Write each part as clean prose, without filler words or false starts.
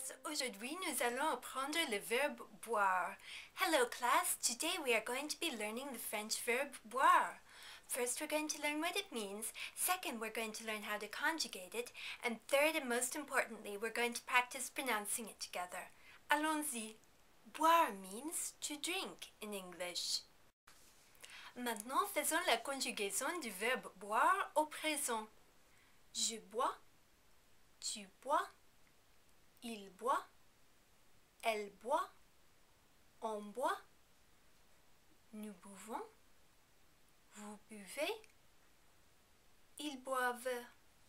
class, aujourd'hui nous allons apprendre le verbe boire. Hello class, today we are going to be learning the French verb boire. First we're going to learn what it means, second we're going to learn how to conjugate it, and third and most importantly we're going to practice pronouncing it together. Allons-y. Boire means to drink in English. Maintenant faisons la conjugaison du verbe boire au présent. Je bois, tu bois, il boit, elle boit, on boit, nous buvons, vous buvez, ils boivent.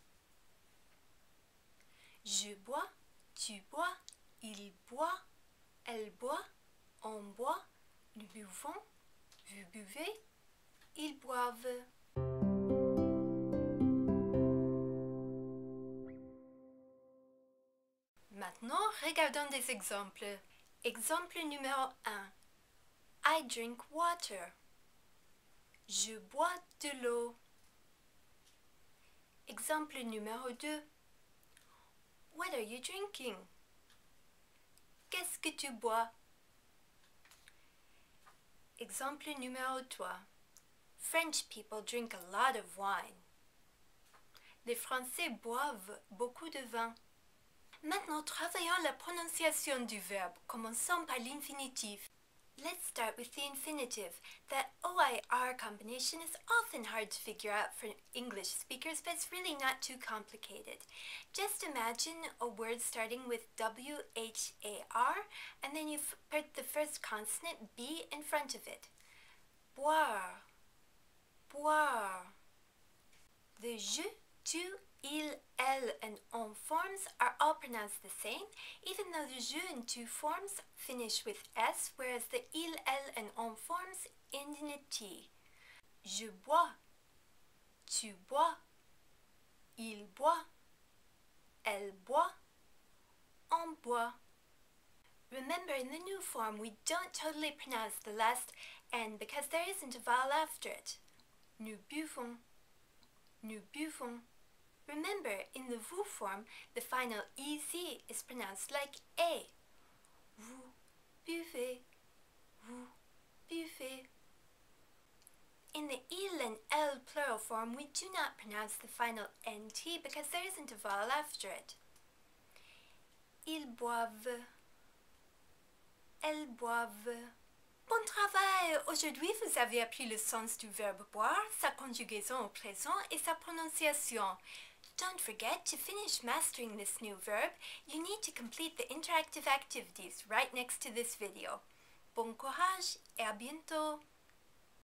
Je bois, tu bois, il boit, elle boit, on boit, nous buvons, vous buvez, ils boivent. Maintenant, regardons des exemples. Exemple numéro 1. I drink water. Je bois de l'eau. Exemple numéro 2. What are you drinking? Qu'est-ce que tu bois? Exemple numéro 3. French people drink a lot of wine. Les Français boivent beaucoup de vin. Maintenant, travaillons la prononciation du verbe. Commençons par l'infinitif. Let's start with the infinitive. The OIR combination is often hard to figure out for English speakers, but it's really not too complicated. Just imagine a word starting with WHAR, and then you put the first consonant B in front of it. Boire, boire. The je, tu, il, elle, and on forms are all pronounced the same, even though the je and tu forms finish with S, whereas the il, elle, and on forms end in a T. Je bois, tu bois, il boit, elle boit, on boit. Remember, in the new form, we don't totally pronounce the last N because there isn't a vowel after it. Nous buvons, nous buvons. Remember, in the vous form, the final EZ is pronounced like A. Vous buvez, vous buvez. In the il and elle plural form, we do not pronounce the final NT because there isn't a vowel after it. Ils boivent, elles boivent. Bon travail! Aujourd'hui, vous avez appris le sens du verbe boire, sa conjugaison au présent et sa prononciation. Don't forget, to finish mastering this new verb, you need to complete the interactive activities right next to this video. Bon courage et à bientôt!